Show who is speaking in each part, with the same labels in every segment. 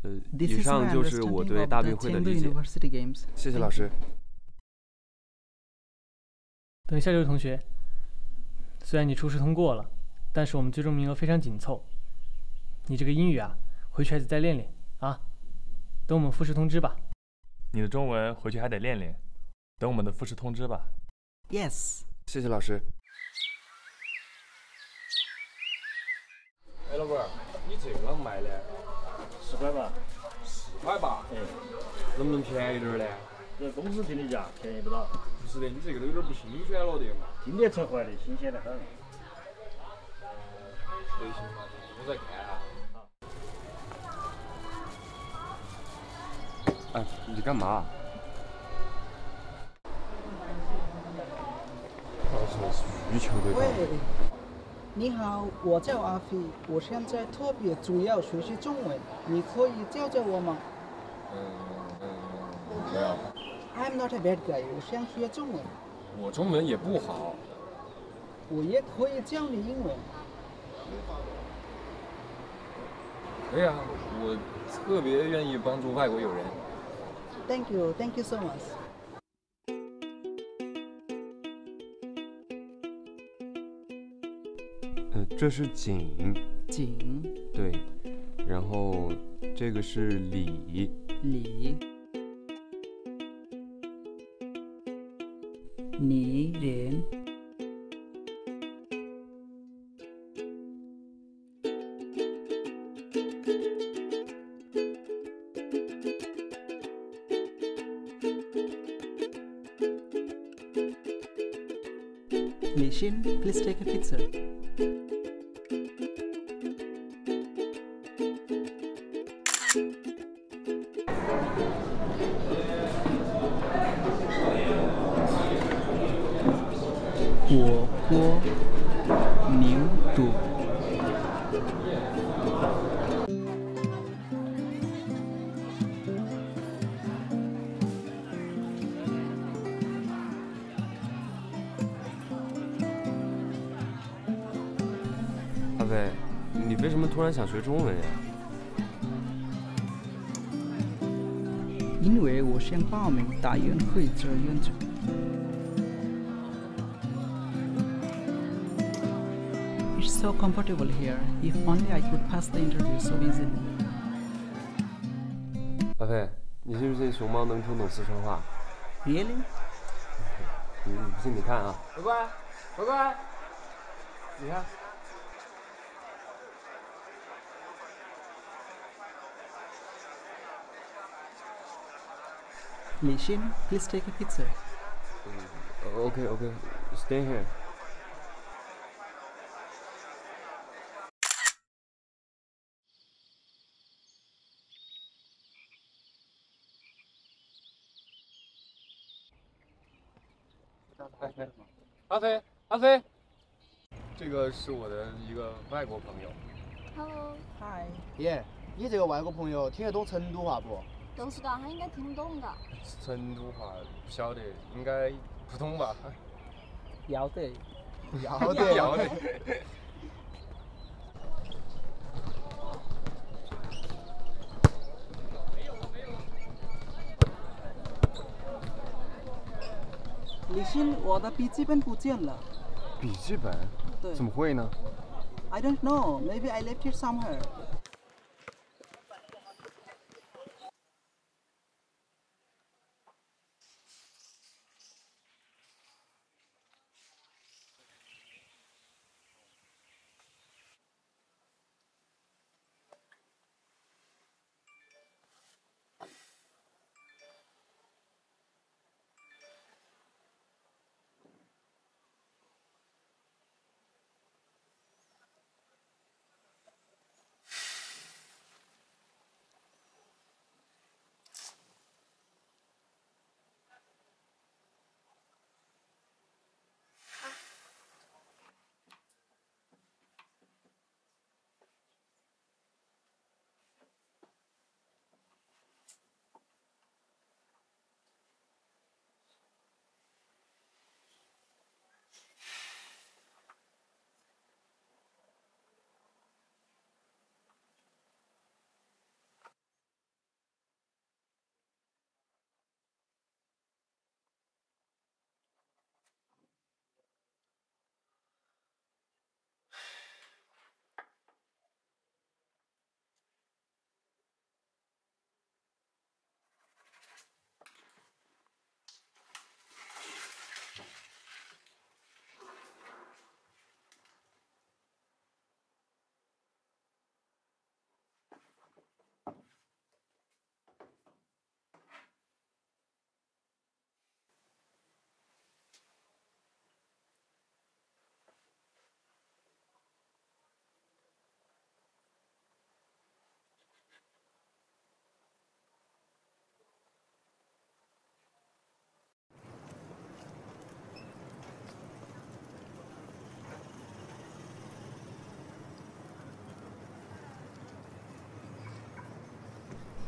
Speaker 1: 以上就是我对大运会的理解。谢谢老师。
Speaker 2: 等一下，这位同学，虽然你初试通过了，但是我们最终名额非常紧凑，你这个英语啊，回去还得再练练啊。等我们复试通知吧。
Speaker 3: 你的中文回去还得练练，等我们的复试通知吧。
Speaker 4: Yes。
Speaker 1: 谢谢老师。
Speaker 5: 哎，老板，你这个啷卖的
Speaker 6: 10块吧。
Speaker 5: 10块吧？能不能便宜点呢？
Speaker 6: 这公司定的价，便宜不到。
Speaker 5: 不是的，你这个都有点不新鲜了的嘛。
Speaker 6: 今年才坏的，新鲜得很。
Speaker 5: 行嘛，我再看啊。
Speaker 1: 哎，你干嘛？需求对吧？
Speaker 4: 喂，你好，我叫阿飞，我现在特别主要学习中文，你可以教教我吗？
Speaker 5: 不要。
Speaker 4: I'm not a bad guy， 我想学中文。
Speaker 5: 我中文也不好。
Speaker 4: 我也可以教你英文。
Speaker 5: 可以啊，我特别愿意帮助外国友人。
Speaker 4: Thank you so much。
Speaker 1: 这是景。
Speaker 4: 景。
Speaker 1: 对，然后这个是理。
Speaker 4: 理。你人。Mission, please take a picture.火锅牛肚。
Speaker 1: 阿飞，你为什么突然想学中文呀？
Speaker 4: 因为我想报名大运会志愿者。It's so comfortable here. If only I could pass the interview so easily.
Speaker 1: 阿飞，你信不信熊猫能听懂四川话
Speaker 4: ？Really？
Speaker 1: 你不信你看啊。
Speaker 5: 乖乖，乖乖，你看。
Speaker 4: Mission, please take a picture.
Speaker 1: Okay, stay here.
Speaker 5: 阿飞，这个是我的一个外国朋友。
Speaker 7: Hello。
Speaker 4: Hi。
Speaker 8: 耶，你这个外国朋友听得懂成都话不？
Speaker 7: 都知道，他应该听不懂的。
Speaker 5: 成都话不晓得，应该不懂吧？
Speaker 4: 要得。李欣，我的笔记本不见了。
Speaker 1: 笔记本？
Speaker 4: 对。
Speaker 1: 怎么会呢
Speaker 4: ？I don't know. Maybe I left it somewhere.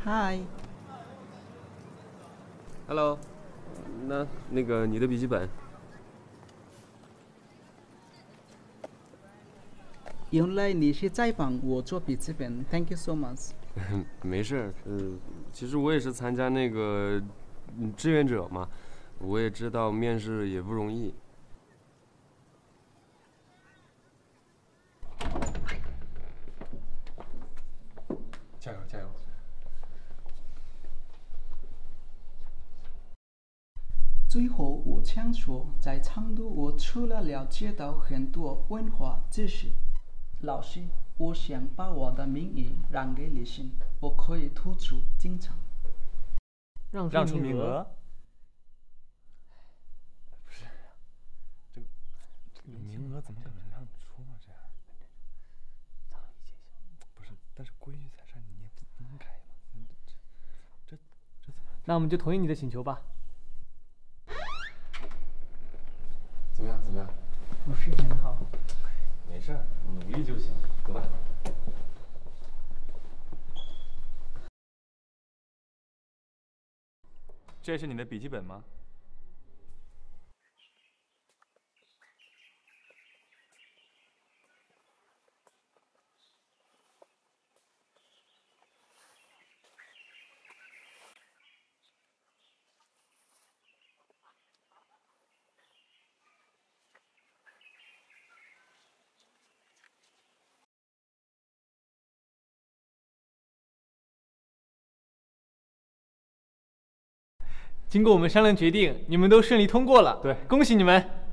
Speaker 4: 嗨。
Speaker 9: Hello，那个你的笔记本。
Speaker 4: 原来你是在帮我做笔记本 ，Thank you so much。
Speaker 9: 没事，其实我也是参加那个志愿者嘛，我也知道面试也不容易。
Speaker 5: 加油加油！
Speaker 4: 最后，我想说，在成都，我除了了解到很多文化知识，老师，我想把我的名义让给李信，我可以突出经常。
Speaker 2: 让出名额？
Speaker 3: 不是，这个名额怎么可能让你出呢？这样，不是，但是规矩在这，你也不能改嘛。这怎么？
Speaker 2: 那我们就同意你的请求吧。
Speaker 9: 怎么样？怎么样？
Speaker 4: 不是很好。
Speaker 9: 没事，努力就行，走吧。
Speaker 3: 这是你的笔记本吗？
Speaker 2: 经过我们商量决定，你们都顺利通过了。
Speaker 3: 对，
Speaker 2: 恭喜你们！